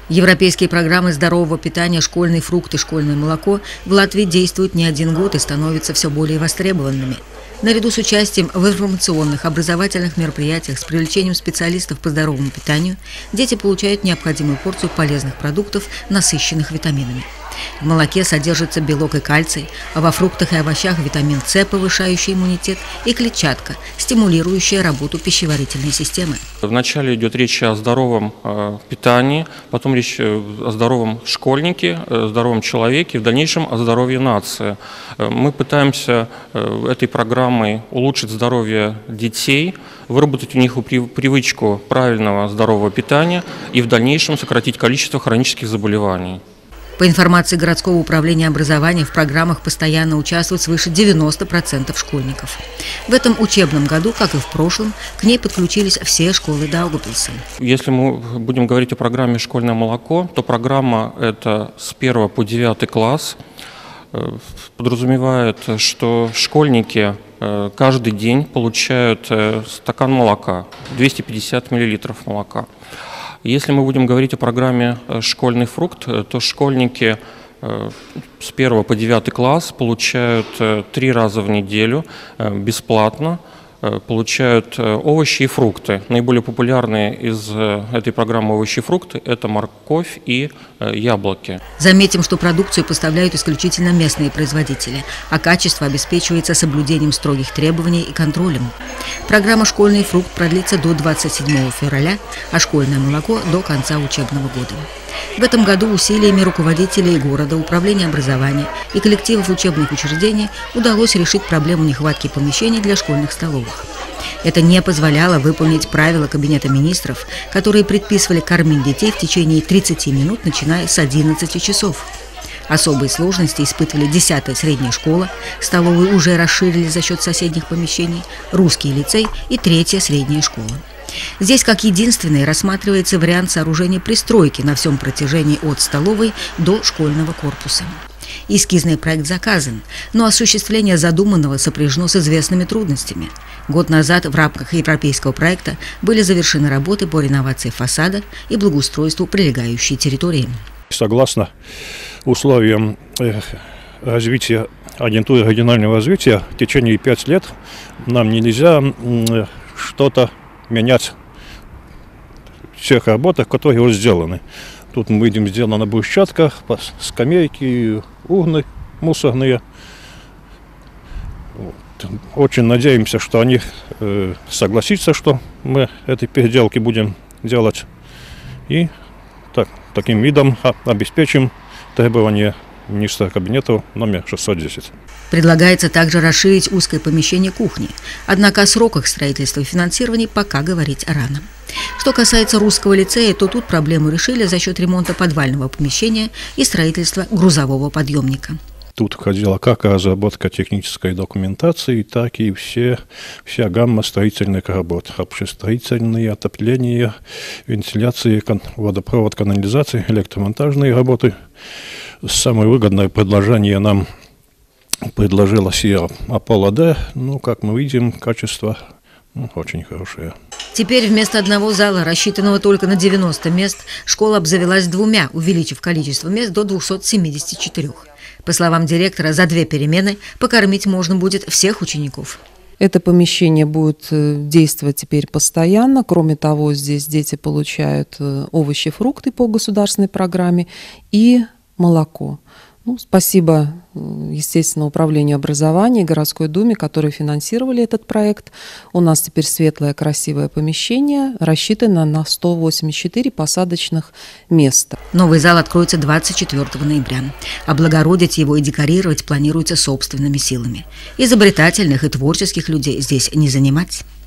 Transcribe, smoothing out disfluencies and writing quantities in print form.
Европейские программы здорового питания «Школьный фрукт» и «Школьное молоко» в Латвии действуют не один год и становятся все более востребованными. Наряду с участием в информационных, образовательных мероприятиях с привлечением специалистов по здоровому питанию, дети получают необходимую порцию полезных продуктов, насыщенных витаминами. В молоке содержится белок и кальций, а во фруктах и овощах витамин С, повышающий иммунитет, и клетчатка, стимулирующая работу пищеварительной системы. Вначале идет речь о здоровом питании, потом речь о здоровом школьнике, здоровом человеке, в дальнейшем о здоровье нации. Мы пытаемся этой программой улучшить здоровье детей, выработать у них привычку правильного здорового питания и в дальнейшем сократить количество хронических заболеваний. По информации городского управления образования, в программах постоянно участвуют свыше 90% школьников. В этом учебном году, как и в прошлом, к ней подключились все школы Даугавпилса. Если мы будем говорить о программе «Школьное молоко», то программа эта с 1 по 9 класс подразумевает, что школьники каждый день получают стакан молока, 250 мл молока. Если мы будем говорить о программе «Школьный фрукт», то школьники с 1 по 9 класс получают 3 раза в неделю бесплатно, получают овощи и фрукты. Наиболее популярные из этой программы овощи и фрукты – это морковь и яблоки. Заметим, что продукцию поставляют исключительно местные производители, а качество обеспечивается соблюдением строгих требований и контролем. Программа «Школьный фрукт» продлится до 27 февраля, а «Школьное молоко» – до конца учебного года. В этом году усилиями руководителей города, управления образования и коллективов учебных учреждений удалось решить проблему нехватки помещений для школьных столовых. Это не позволяло выполнить правила Кабинета министров, которые предписывали кормить детей в течение 30 минут, начиная с 11 часов. Особые сложности испытывали 10-я средняя школа, столовые уже расширили за счет соседних помещений, русский лицей и 3-я средняя школа. Здесь как единственный рассматривается вариант сооружения пристройки на всем протяжении от столовой до школьного корпуса. Эскизный проект заказан, но осуществление задуманного сопряжено с известными трудностями. Год назад в рамках европейского проекта были завершены работы по реновации фасада и благоустройству прилегающей территории. Согласно условиям развития агентуры регионального развития, в течение 5 лет нам нельзя что-то менять в тех работах, которые уже сделаны. Тут мы видим, сделана брусчатка, скамейки, урны мусорные. Очень надеемся, что они согласятся, что мы эти переделки будем делать. И таким видом обеспечим требования министра кабинета номер 610. Предлагается также расширить узкое помещение кухни. Однако о сроках строительства и финансирования пока говорить рано. Что касается русского лицея, то тут проблему решили за счет ремонта подвального помещения и строительства грузового подъемника. Тут входила как разработка технической документации, так и вся гамма строительных работ. Общестроительные, отопление, вентиляция, водопровод, канализация, электромонтажные работы. Самое выгодное предложение нам предложила Сиа Аполло-Д. Ну, как мы видим, качество очень хорошее. Теперь вместо одного зала, рассчитанного только на 90 мест, школа обзавелась 2, увеличив количество мест до 274. По словам директора, за 2 перемены покормить можно будет всех учеников. Это помещение будет действовать теперь постоянно. Кроме того, здесь дети получают овощи, фрукты по государственной программе и молоко. Спасибо, естественно, Управлению образования и городской думе, которые финансировали этот проект. У нас теперь светлое, красивое помещение, рассчитано на 184 посадочных места. Новый зал откроется 24 ноября. Облагородить его и декорировать планируется собственными силами. Изобретательных и творческих людей здесь не занимать.